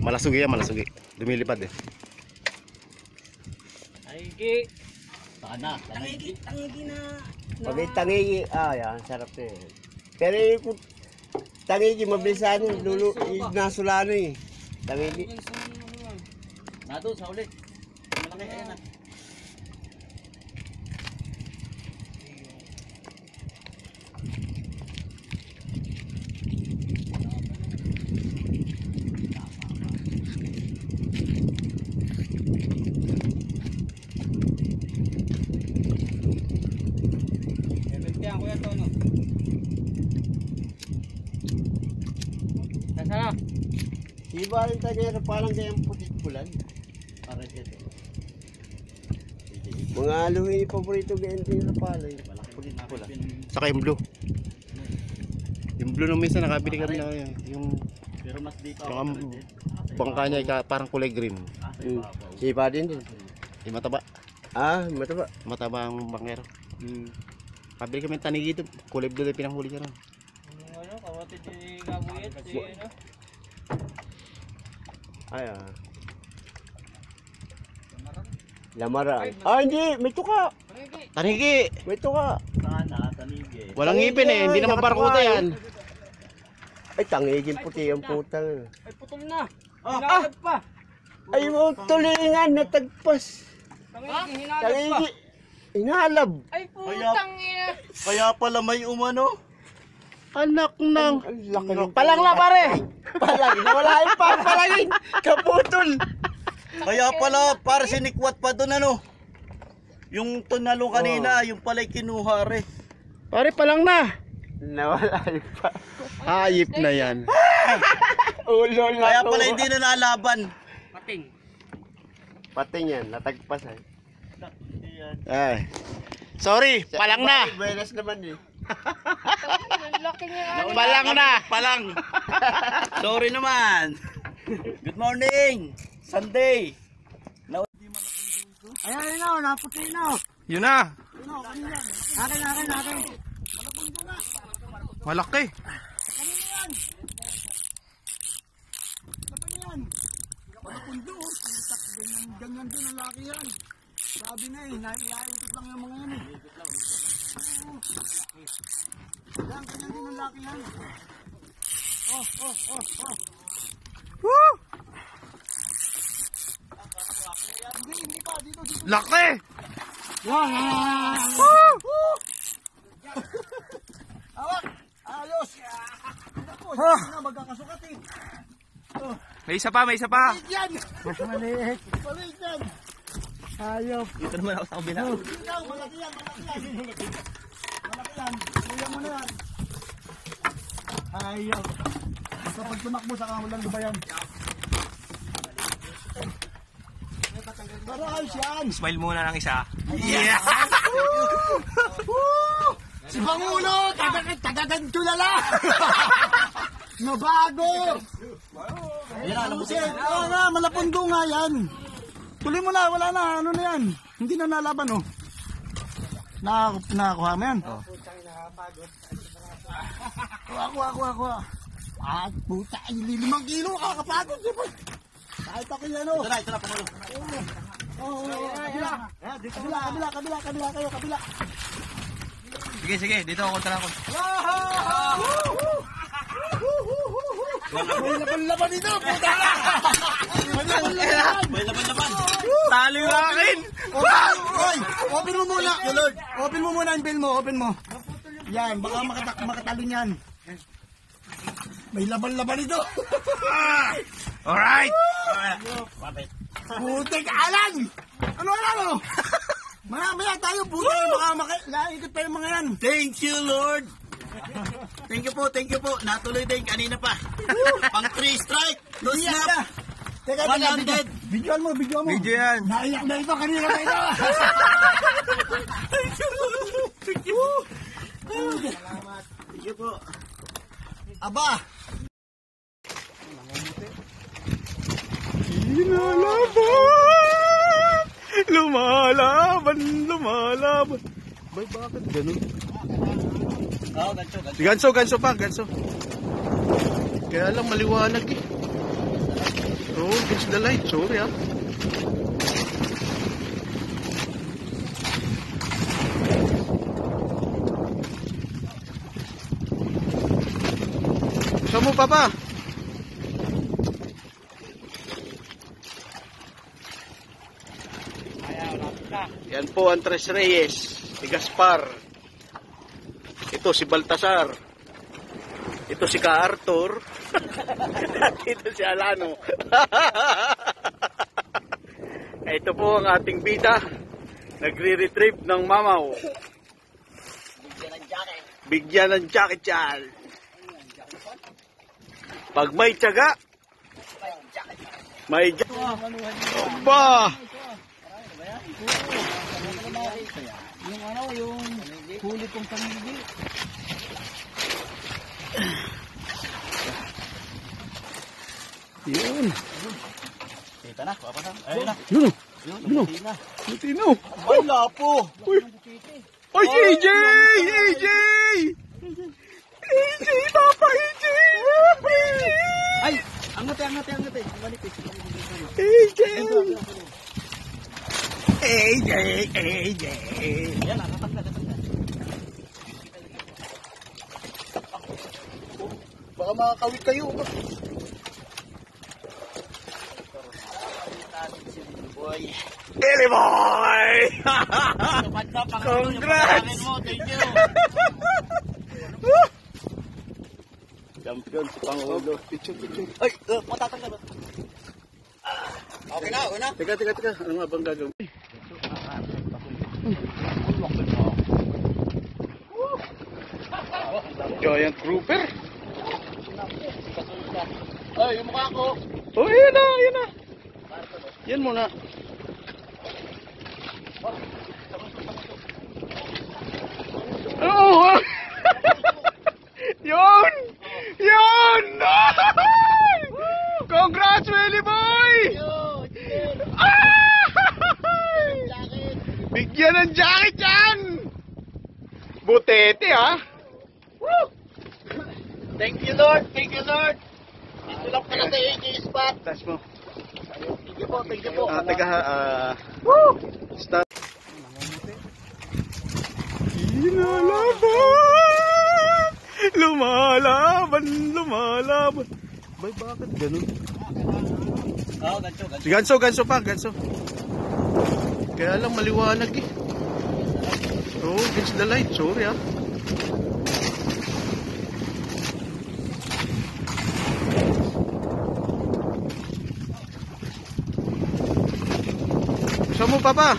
Malasugi yan, malasugi. Lumilipad eh. Tangigi. Sana. Tangigi na. Pag tangigi, yan, sarap na eh. Pero yung tangigi, mabilisan yun, nasulano eh. Tangigi. Nato, sa ulit. Malaki, ayan na. Sana. Iba rin tayo parang kayang putit-pulan. Para dito. Mga aluhin yung paborito ganyan din na pala. Putit-pulan. Saka yung blue. Yung blue nung minsan nakabili kami na yung Pero mas dito. yung bangka niya parang kulay green. Iba din din. Yung mataba. Mataba. Mataba ang bangero. Kabili kami tanigi dito. Kulay blue yung pinanghuli niya ron. Ano, kawatid ni Gabuyet. Lamaran. Hindi, may tuka. Tanigi! May tuka. Sana, tanigi. Walang ngipin eh, hindi naman barkuta yan. Ay, tangigin puti ang putang. Ay, putol na. Hinalab pa. Ay, mo tulingan, natagpas. Tangigi, hinalab pa. Tangigi, inalab. Ay, putang ina. Kaya pala may umano. Anak ng... Palang na pare. Palang, nawala yung papalangin. Kaputol. Kaya pala para sinikwat pa doon ano. Yung tunalo kanina, yung pala'y kinuha re. Pare palang na. Nawala yung pa. Hayip na yan. Ulo na. Kaya pala hindi na nalaban. Pating. Pating yan, natagpas ay. Ay. Sorry, palang na. Buenas naman eh. Palang na. Palang. Sorry naman. Good morning. Sunday. Ayan na, naputi na. Yun na. Akin. Malaki. Malapundo, ganyan din ang laki yan. Sabi na eh, naiikot lang yung mga yan eh. Yan, ganyan din ang laki yan. Woo! Hindi pa, dito. Laki. Yan. Hawak, ayos. Tapos, na magkakasukat eh. May isa pa, may isa pa. Yan. Maliit. Maliit yan. Ayaw. Dito naman ako sa kabila. Malaki yan. Kuya mo na yan. Ayaw. Kapag tumakbo sa kamulang lubayan. Marais yan. Smile muna ng isa. Yeah. Si Pangulo, tagaganto na lang. Nabago. Oo nga, malapundo nga yan. Tuloy mo na, wala na, ano na yan. Hindi na nalaban oh. Nakakuha mo yan? Oo. Ako. Ah, puta, 5 kilo, kakapagod. Kahit ako yan oh. Ito na, Pangulo. Kabila. Sige, dito ako kontra ako. May laban dito, puta! May laban. Talo yung akin. Open mo muna. Open mo muna yung bill mo, open mo. Yan, baka makatalon yan. May laban dito. Alright. Putek, alan! Ano? Maya tayo, putek, baka naikot pa yung mga yan. Thank you, Lord. Thank you po. Natuloy din kanina pa. Pang 3 strike. No snap. Teka, 100. Videoan mo. Video yan. Naiyak na ito, kanina na ito. Thank you. Salamat. Thank you po. Aba! Lumalaban. Bay, bakit ganun? Ganso pa. Kaya lang maliwanag eh. against the light. Sorry ah. Saan mo pa? Yan po ang Tres Reyes, si Gaspar. Ito si Baltasar. Ito si Ka Arthur. Ito si Alano. Ito po ang ating bida. Nagre-retrieve ng mamaw. Bigyan ng jacket. Bigyan ng jacket yan. Pag may tiyaga, may jacket. Ba! Yung ano, yung huli kong pangigi. Yun. Kita na, papasan. Ayun na. Yun. Yun, Yun. lumaki na. Tino. Ay, lapo. Uy. Ay, AJ! AJ! AJ! Papa, AJ! Ay, angat eh. Manipis. AJ! AJ! AJ! Yan, nakatanggal. Baka makakawit kayo. Boy. Billy boy! Congrats! Mo, thank you. Champion si Pangulo. Picture. Ay, matatanggal ba? Okay na, una. Teka. Ano nga bang gagawin? Giant grouper. Ay, yung mukha ko. Oh, yun na. Yan muna. Oh! Yun! Congrats, Willie boy! Bigyan ng jacket yan! Butete, ha? Thank you, Lord. Dito lang pala sa AK spot. Touch mo. Thank you po. Start. Lumalaban. Bay, bakit ganun? Oo, ganso. Ganso pa. Kaya lang maliwanag eh. Oh, against the light. Sorry ah. Saan mo pa?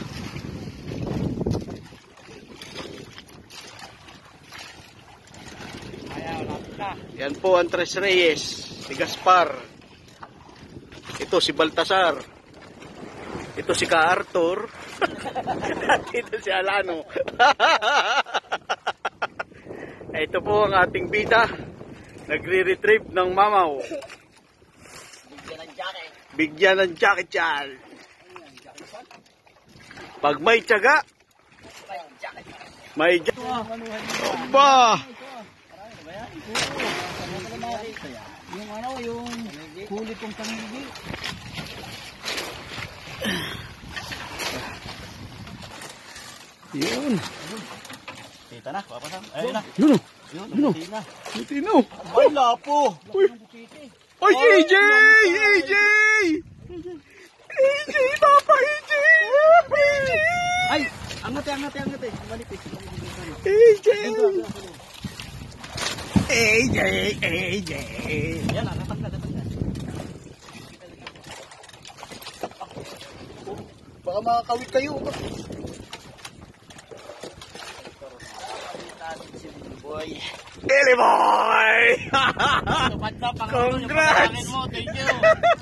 Yan po ang Tres Reyes, si Gaspar. Ito si Baltasar. Ito si Ka Arthur. Ito si Alano. Ito po ang ating bida. Nagre-retrieve ng mamaw. Bigyan ng jacket yan. Pag may tiyaga, may jacket. Ba! Yung ano, yung huli kong pangigi. Yun. Kita na, papasan. Ayun na. Yun. Lumaki na. Tino. Ay, lapo. Uy. Ay, AJ! AJ! Papa, AJ! Ay, angat eh. Manipis. AJ! AJ! Yan, nakatanggal. Baka makakawit kayo. Boy. Billy boy! Congrats! Mo, thank you.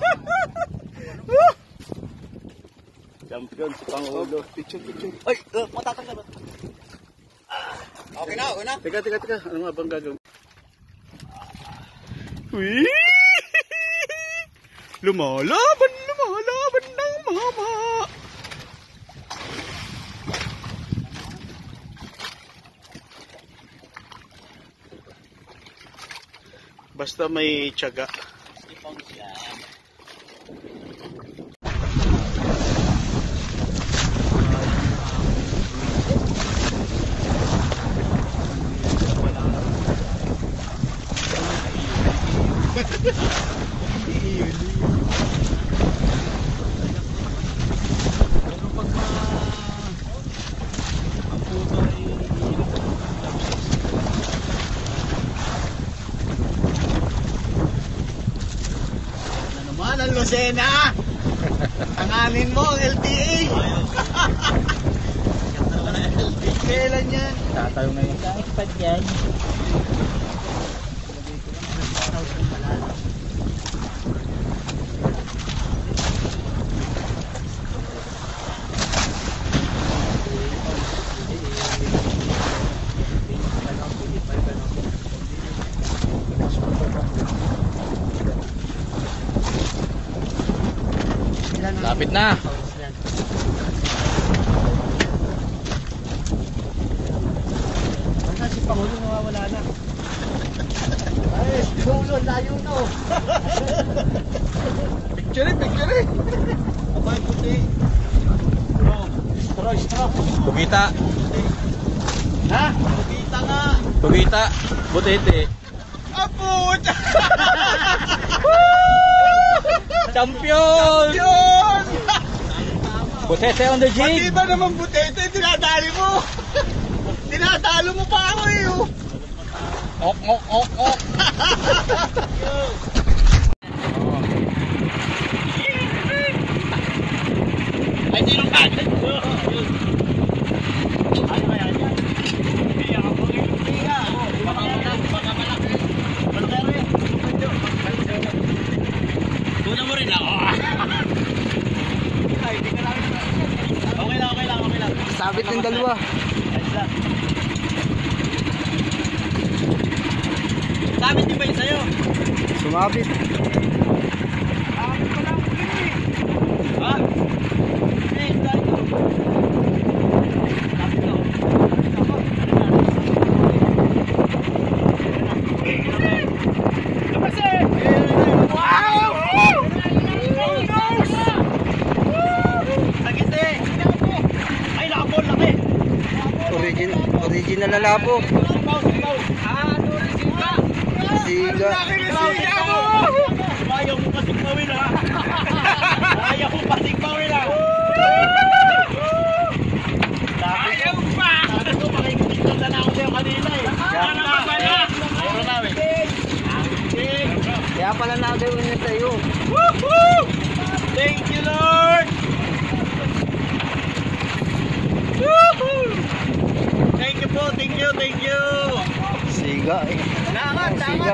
Champion si Pangulo. Picture. Ay, matatanggal ba? Okay na, una. Teka. Ano nga bang gagawin? Uy! Lumalaban ng mama. Basta may tiyaga. Ipang siya. naman ang Lucena. Tanganin mo ang LTA. Kailan yan? Tatayo na yun. Ang pad yan. Lapit na. Si Pangulo nawawala na. Ay, Pangulo, layo na oh. Picture it. Abay puti. Straw. Tugita. Ha? Kita nga. Tugita. Butete. Apot! Champion! Yun! Butete on the Pati jig. ba naman butete, tinadali mo? Tinatalo mo pa ako eh. Oh. Ok. Ay, tinong ka. Ano kaya yan? Kaya ako ngayon. Baka malaki. Malaki rin. Tuna mo rin ako. Ay, hindi ka lang. Okay lang. Sabit ng dalawa. Sabit din ba yun sa'yo? Sumabit. Ha? Eh, dahil ko. Sabit ko. Wow! Sagit eh! Ay, nakapol, laki! Original na labo. Siga. Ayaw mo pasig pawil ha! Ayaw mo pasig pawil ha! Ayaw pa! Sabi ko, makikita na ako sa'yo kanina eh. Ayaw namin. Kaya pala nagawin na sa'yo. Woohoo! Thank you, Lord! Woohoo! Thank you po, thank you! Siga eh. Nangat!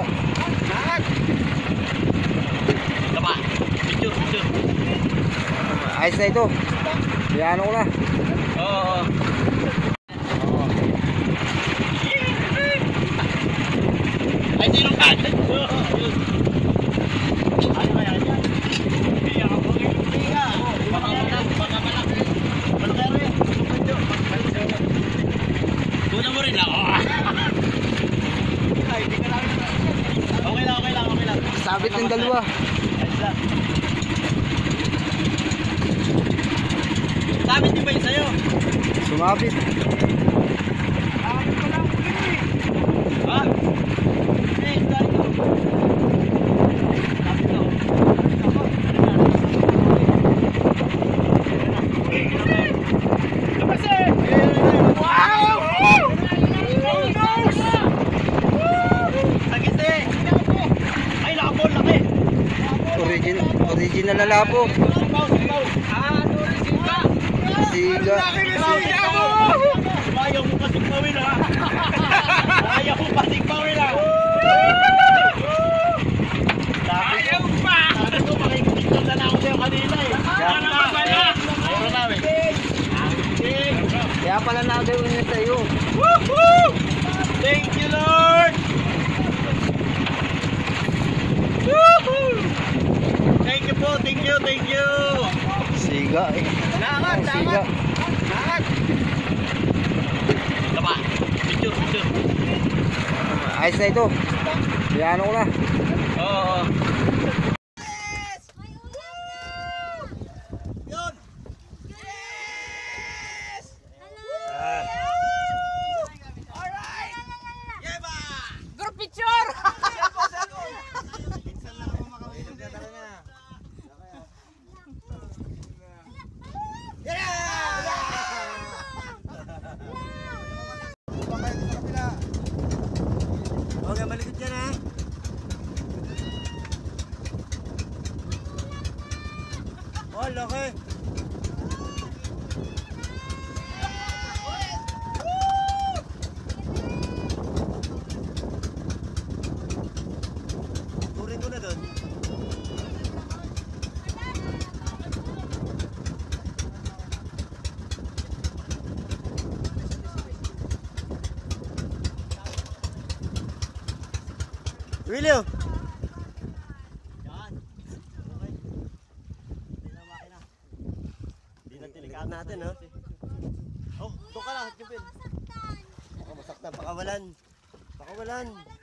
Tama, picture. Ayos na ito. Yan ko na. Oo. Ay, tinong ka. Ano kaya yan? Kaya ako ngayon. Baka malaki. Malaki rin. Tuna mo rin ako. Ay, hindi ka lang. Okay lang. Sabit ng dalawa. Sabit din ba yun sa'yo? Sumabit. Ha? Eh, dahil ko. Sabit ko. Wow! Sagit eh! Ay, nakapol, laki! Original na labo. Siga. Ayaw mo pasig pawil ha! Ayaw mo pasig pawil ha! Ayaw pa! Sabi ko, makikita na ako sa'yo kanina eh. Ayaw namin. Kaya pala nagawin na sa'yo. Woohoo! Thank you, Lord! Woohoo! Thank you po, thank you! Siga eh. Siga. Tama, picture. Ayos na ito. Yan ko na. Oo. Group picture! Oh, laki. Turin ko na doon. William! Yan. Okay. Hindi na makina. Hindi na tilikaan natin, ha? Oh, doon ka lang, Jupin. Baka masaktan. Baka walan. Baka walan.